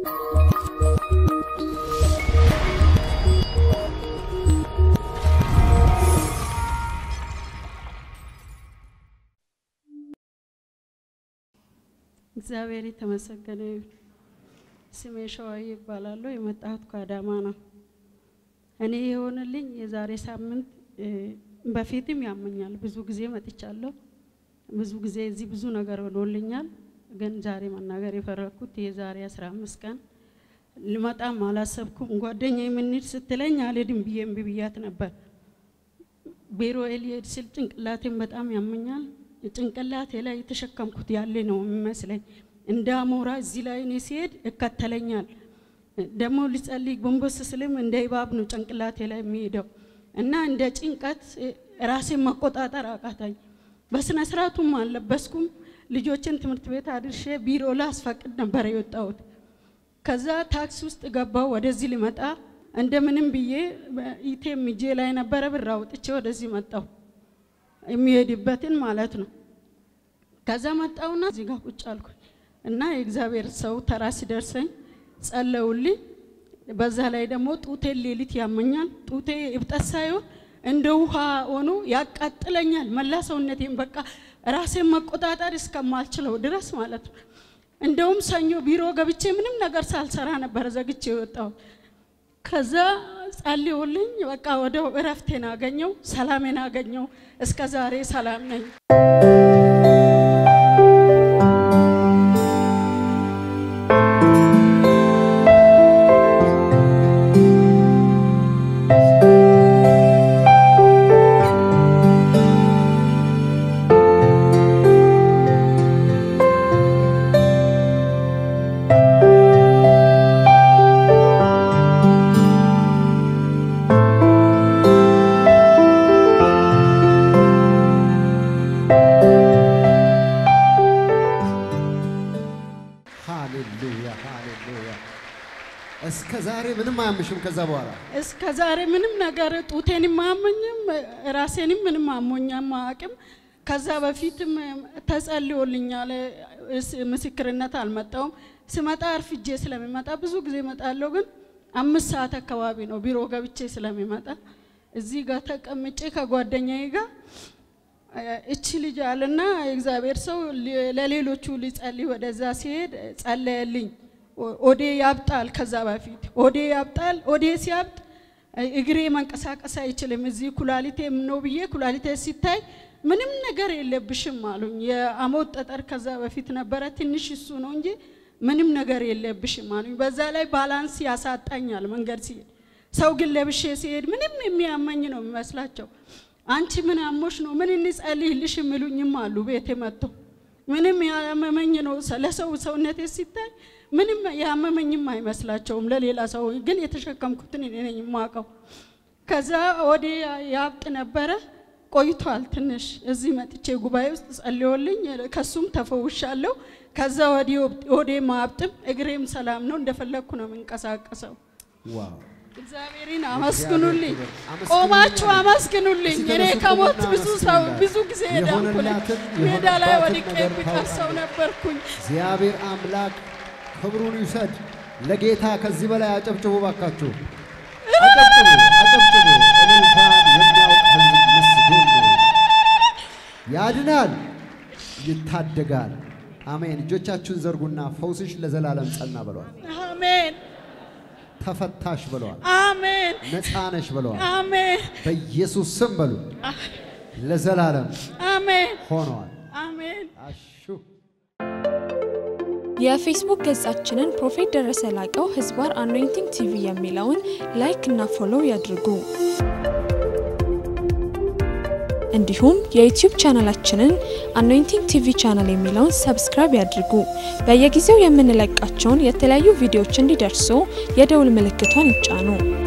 እግዚአብሔር የተመሰገነ ስሜ ሸዋዬ ይባላል የመጣሁት ከአዳማ ነው እኔ የሆነልኝ የዛሬ ሳምንት በፊትም ያመኛል ብዙ ጊዜ መጥቻለሁ ብዙ ጊዜ እዚህ ብዙ ነገር ሆኖልኛል ግን ዛሬ መናገር የፈረኩት የዛሬ 15 ቀን ልመጣም አላሰብኩም ጓደኛዬ ምን ስትለኝ አልሄድም ብያት ነበር ቢሮ ኤልሄድ ስል ጭንቅላቴን በጣም ያመኛል ጭንቅላቴ ላይ ተሸከምኩት ያለ ነው የሚመስለኝ እንዳሞራ እዚህ ላይ እኔ ሲሄድ እከተለኛል ደሞ ልጸልይ ጎንበስ ስልም እንደ ኢባብ ነው ጭንቅላቴ ላይ የሚሄደው እና እንደ ጭንቀት ራሴን መቆጣጠር አቃተኝ በስነ ስርዓቱም አልለበስኩም ልጆችን ትምህርት ቤት አድርሼ ቢሮ ላስፈቅድ ነበር የወጣሁት ከዛ ታክሲ ውስጥ ገባው ወደዚህ ሊመጣ እንደምንም ብዬ ኢቴም ጄ ላይ ነበር ብር አውጥቼ ወደዚህ መጣሁ የሚሄድበትን ማለት ነው ከዛ መጣውና እዚህ ጋር ቁጭ አልኩኝ እና የእግዚአብሔር ሰው ተራስ ደርሰኝ ጸለውልኝ በዛ ላይ ደግሞ ጡቴ ሌሊት ያመኛል ጡቴ እብጠሳዩ እንደ ውሃ ሆኖ ያቃጥለኛል መላሰውነቴን በቃ ራሴን መቆጣጠር እስከማልችለው ድረስ ማለት ነው እንደውም ሰኞ ቢሮ ገብቼ ምንም ነገር ሳልሰራ ነበር ዘግቼ ወጣው ከዛ ጸልዩልኝ በቃ ወደ እረፍቴን አገኘው ሰላሜን አገኘው እስከ ዛሬ ሰላም ነኝ ከዛ በኋላ እስከ ዛሬ ምንም ነገር ጡቴን ማመኝም ራሴንም ምንም አሞኛም ማቅም ከዛ በፊትም ተጸልዮልኛል ምስክርነት አልመጣውም ስመጣ አርፍጄ ስለሚመጣ ብዙ ጊዜ መጣለው ግን 5 ሰዓት አካባቢ ነው ቢሮ ገብቼ ስለሚመጣ እዚህ ጋር ተቀምጬ ከጓደኛዬ ጋር እቺ ልጅ አለና እግዚአብሔር ሰው ለሌሎቹ ሊጸልይ ወደዛ ሲሄድ ጸለየልኝ ኦዴ ያብጣል ከዛ በፊት ኦዴ ያብጣል ኦዴ ሲያብጥ እግሬ መንቀሳቀስ አይችልም እዚህ ኩላሊቴም ነው ብዬ ኩላሊቴ ሲታይ ምንም ነገር የለብሽም አሉኝ የአሞት ጠጠር ከዛ በፊት ነበር ትንሽ እሱ ነው እንጂ ምንም ነገር የለብሽም አሉኝ በዛ ላይ ባላንስ ያሳጣኛል መንገድ ሲሄድ ሰው ግን ለብሼ ሲሄድ ምንም የሚያመኝ ነው የሚመስላቸው አንቺ ምን አሞሽ ነው ምን እንጸልይልሽ ምሉኝም አሉ ቤቴ መጥቶ ምንም ያመመኝ ነው ለሰው ሰውነቴ ሲታይ ምንም ያመመኝም አይመስላቸውም ለሌላ ሰው ግን የተሸከምኩትን እኔ ነኝ ማቀው ከዛ ወዲ ያብጥ ነበር ቆይቷል ትንሽ እዚህ መጥቼ ጉባኤ ውስጥ ጸልዮልኝ ከሱም ተፈውሻለሁ ከዛ ወዲ ማብጥም እግሬም ሰላም ነው እንደፈለኩ ነው መንቀሳቀሰው ዋው እግዚአብሔርን አመስግኑልኝ ቆማችሁ አመስግኑልኝ እኔ ከሞት ብዙ ጊዜ ሄዳለሁ ሜዳ ላይ ወድቄ ቢቀርሰው ነበርኩኝ እግዚአብሔር አምላክ ክብሩን ይሰድ ለጌታ ከዚህ በላይ አጨብጭቡ ባካችሁ አጨብጭቡ እንኳን የሚያውቅ ህዝብ መስጉን ያድናል ይታደጋል አሜን እጆቻችሁን ዘርጉና ፈውስሽ ለዘላለም ጸና በሏል አሜን ተፈታሽ በሏል አሜን ነፃነሽ በሏል አሜን በኢየሱስ ስም በሉ ለዘላለም አሜን ሆኗል አሜን አሹ የፌስቡክ ገጻችንን ፕሮፌት ደረሰ ላቀው ህዝባር አኖይንቲንግ ቲቪ የሚለውን ላይክ እና ፎሎው ያድርጉ እንዲሁም የዩቲዩብ ቻናላችንን አኖይንቲንግ ቲቪ ቻናል የሚለውን ሰብስክራይብ ያድርጉ በየጊዜው የምንለቃቸውን የተለያዩ ቪዲዮዎች እንዲደርሱ የደውል ምልክቷን ይጫኑ